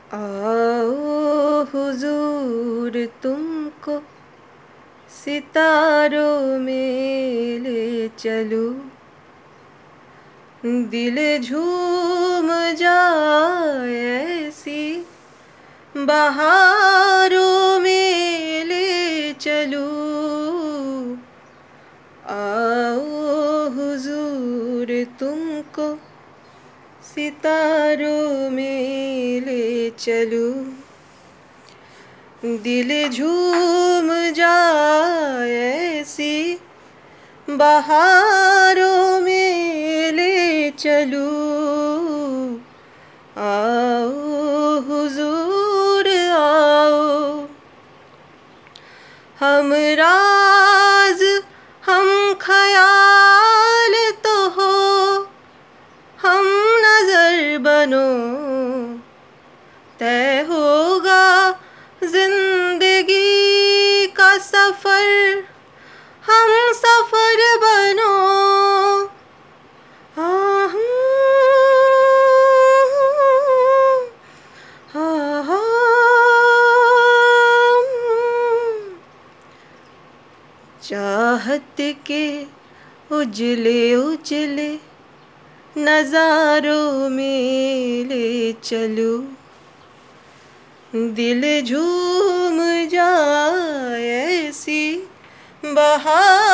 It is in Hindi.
आओ हुजूर तुमको सितारों में ले चलूं, दिल झूम जाए ऐसी बहारों में ले चलूं। आओ हुजूर तुमको सितारों में ले चलूं, दिल झूम जाए ऐसी बहारों में ले चलूं। आओ हुजूर आओ, हम राज हम ख्याल तो हो, हम नजर बनो, तय होगा जिंदगी का सफर, हम सफर बनो। चाहत के उजले उजले नज़ारों में ले चलूं, दिल झूम जाए ऐसी बहार